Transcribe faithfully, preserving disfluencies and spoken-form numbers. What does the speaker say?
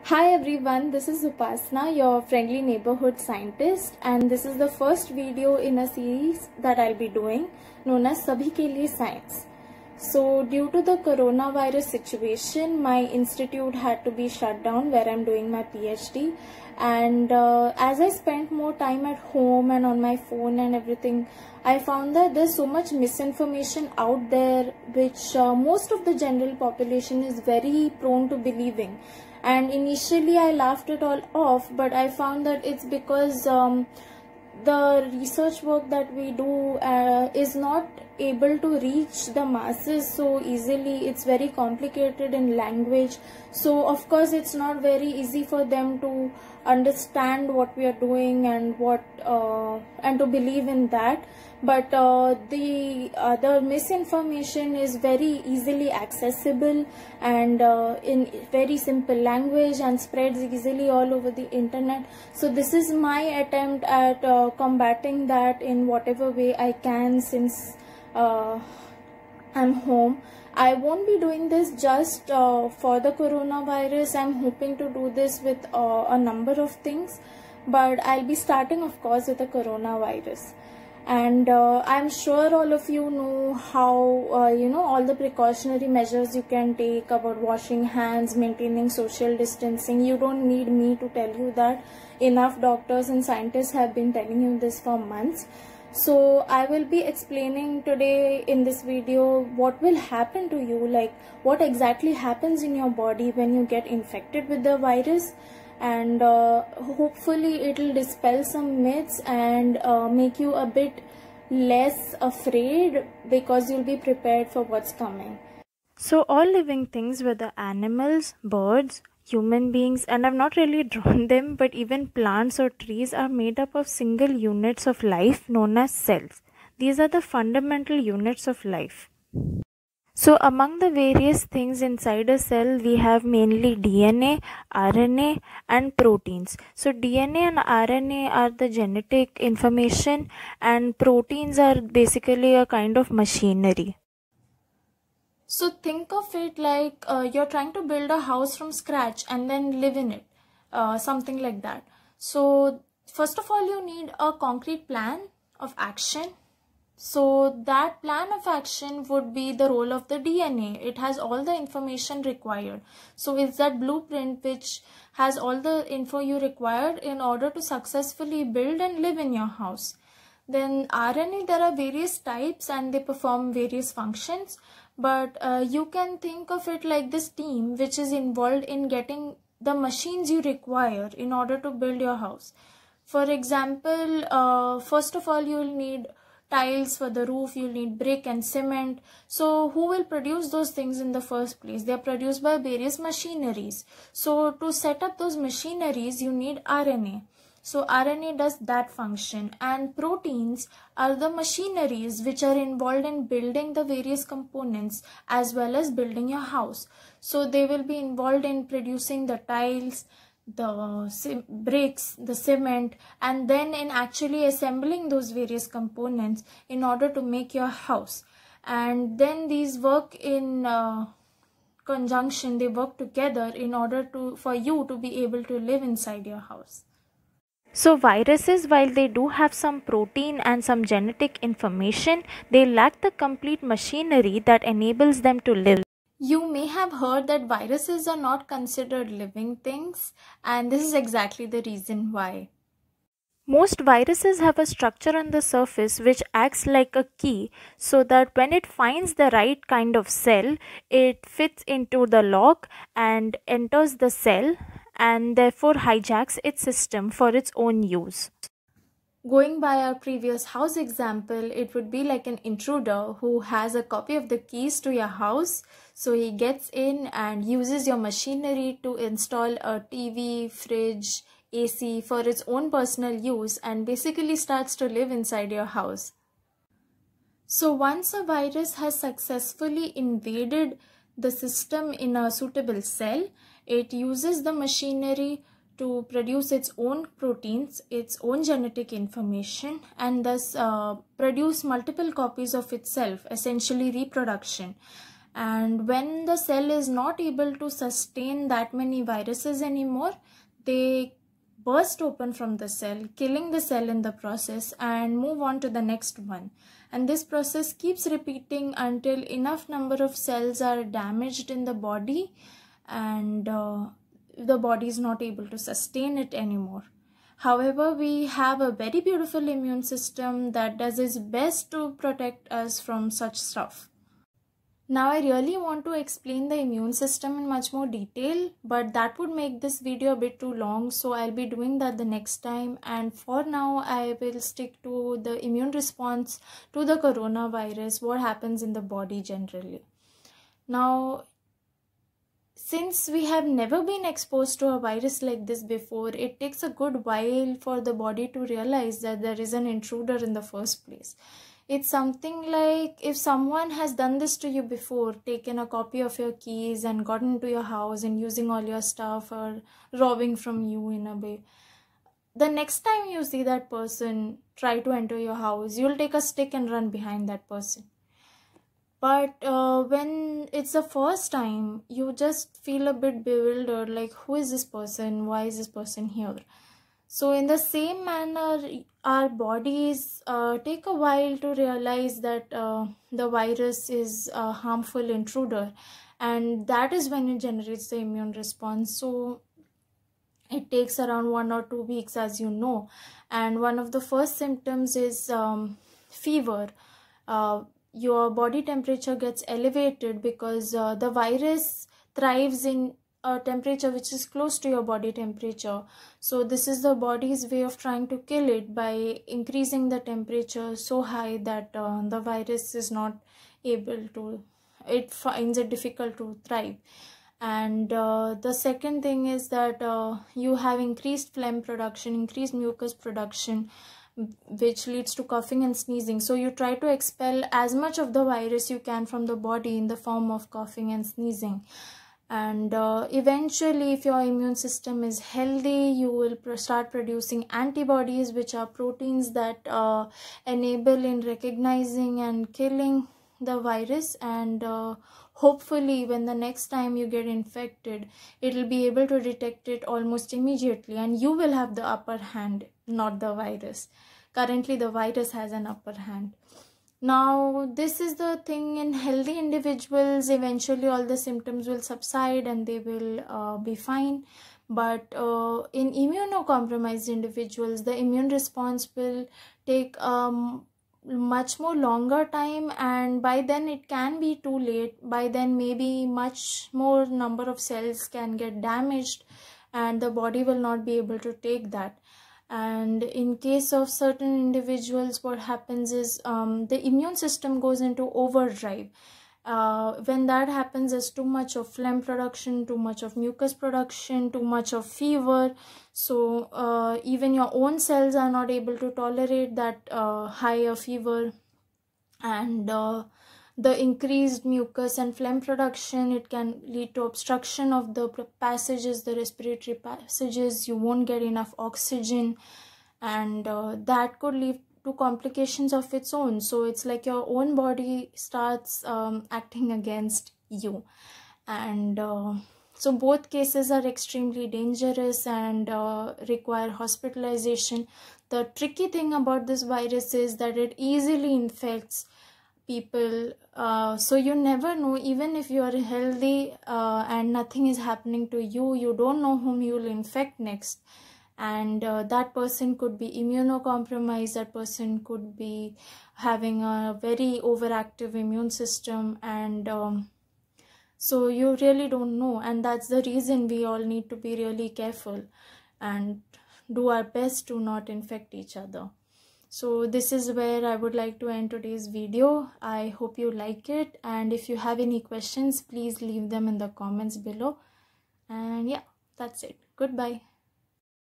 Hi everyone, this is Upasna, your friendly neighborhood scientist, and this is the first video in a series that I'll be doing known as Sabhi Ke Liye Science. So due to the coronavirus situation, my institute had to be shut down where I'm doing my PhD, and uh, as I spent more time at home and on my phone and everything, I found that there's so much misinformation out there which uh, most of the general population is very prone to believing. And initially I laughed it all off, but I found that it's because um, the research work that we do uh, is not able to reach the masses so easily. It's very complicated in language, so of course it's not very easy for them to understand what we are doing and what uh, and to believe in that. But uh, the other misinformation is very easily accessible and uh, in very simple language and spreads easily all over the internet. So this is my attempt at uh, combating that in whatever way I can, since uh, I'm home. I won't be doing this just uh, for the coronavirus. I'm hoping to do this with uh, a number of things, but I'll be starting of course with the coronavirus. And uh, I'm sure all of you know how uh, you know all the precautionary measures you can take about washing hands, maintaining social distancing. You don't need me to tell you that. Enough doctors and scientists have been telling you this for months. So I will be explaining today in this video what will happen to you, like what exactly happens in your body when you get infected with the virus. And uh, hopefully it will dispel some myths and uh, make you a bit less afraid, because you'll be prepared for what's coming. So all living things, whether animals, birds, human beings, and I've not really drawn them, but even plants or trees are made up of single units of life known as cells. These are the fundamental units of life. So among the various things inside a cell, we have mainly D N A, R N A and proteins. So D N A and R N A are the genetic information, and proteins are basically a kind of machinery. So think of it like uh, you're trying to build a house from scratch and then live in it, uh, something like that. So first of all, you need a concrete plan of action. So that plan of action would be the role of the D N A. It has all the information required. So it's that blueprint which has all the info you required in order to successfully build and live in your house. Then R N A, there are various types and they perform various functions. But uh, you can think of it like this team which is involved in getting the machines you require in order to build your house. For example, uh, first of all, you'll need tiles for the roof, you'll need brick and cement. So who will produce those things in the first place? They are produced by various machineries. So to set up those machineries, you need R N A. So R N A does that function, and proteins are the machineries which are involved in building the various components as well as building your house. So they will be involved in producing the tiles, the bricks, the cement, and then in actually assembling those various components in order to make your house. And then these work in uh, conjunction, they work together in order to for you to be able to live inside your house. So viruses, while they do have some protein and some genetic information, they lack the complete machinery that enables them to live. You may have heard that viruses are not considered living things, and this is exactly the reason why. Most viruses have a structure on the surface which acts like a key, so that when it finds the right kind of cell, it fits into the lock and enters the cell, and therefore hijacks its system for its own use. Going by our previous house example, it would be like an intruder who has a copy of the keys to your house. So he gets in and uses your machinery to install a T V, fridge, A C for its own personal use, and basically starts to live inside your house. So once a virus has successfully invaded the system in a suitable cell, it uses the machinery to produce its own proteins, its own genetic information, and thus uh, produce multiple copies of itself, essentially reproduction. And when the cell is not able to sustain that many viruses anymore, they burst open from the cell, killing the cell in the process, and move on to the next one. And this process keeps repeating until enough number of cells are damaged in the body, and uh, the body is not able to sustain it anymore. However, we have a very beautiful immune system that does its best to protect us from such stuff. Now, I really want to explain the immune system in much more detail, but that would make this video a bit too long, so I'll be doing that the next time. And for now, I will stick to the immune response to the coronavirus, what happens in the body generally. Now, since we have never been exposed to a virus like this before, it takes a good while for the body to realize that there is an intruder in the first place. It's something like if someone has done this to you before, taken a copy of your keys and gotten into your house and using all your stuff or robbing from you in a way. The next time you see that person try to enter your house, you'll take a stick and run behind that person. But uh, when it's the first time, you just feel a bit bewildered, like who is this person? Why is this person here? So in the same manner, our bodies uh, take a while to realize that uh, the virus is a harmful intruder, and that is when it generates the immune response. So it takes around one or two weeks, as you know, and one of the first symptoms is um, fever. Uh, your body temperature gets elevated because uh, the virus thrives in a temperature which is close to your body temperature. So this is the body's way of trying to kill it by increasing the temperature so high that uh, the virus is not able to, it finds it difficult to thrive. And uh, the second thing is that uh, you have increased phlegm production, increased mucus production, which leads to coughing and sneezing. So you try to expel as much of the virus you can from the body in the form of coughing and sneezing. And uh, eventually, if your immune system is healthy, you will pr- start producing antibodies, which are proteins that uh, enable in recognizing and killing the virus. And uh, hopefully, when the next time you get infected, it will be able to detect it almost immediately, and you will have the upper hand, not the virus. Currently, the virus has an upper hand. Now, this is the thing in healthy individuals. Eventually, all the symptoms will subside and they will uh, be fine. But uh, in immunocompromised individuals, the immune response will take um, much more longer time, and by then it can be too late. By then, maybe much more number of cells can get damaged and the body will not be able to take that. And in case of certain individuals, what happens is um, the immune system goes into overdrive. Uh, when that happens, there's too much of phlegm production, too much of mucus production, too much of fever. So uh, even your own cells are not able to tolerate that uh, higher fever. And uh, the increased mucus and phlegm production, it can lead to obstruction of the passages, the respiratory passages. You won't get enough oxygen, and uh, that could lead to complications of its own. So it's like your own body starts um, acting against you. And uh, so both cases are extremely dangerous and uh, require hospitalization. The tricky thing about this virus is that it easily infects people, uh, so you never know. Even if you are healthy uh, and nothing is happening to you, you don't know whom you will infect next. And uh, that person could be immunocompromised, that person could be having a very overactive immune system, and um, so you really don't know. And that's the reason we all need to be really careful and do our best to not infect each other. So this is where I would like to end today's video. I hope you like it, and if you have any questions, please leave them in the comments below. And yeah, that's it. Goodbye.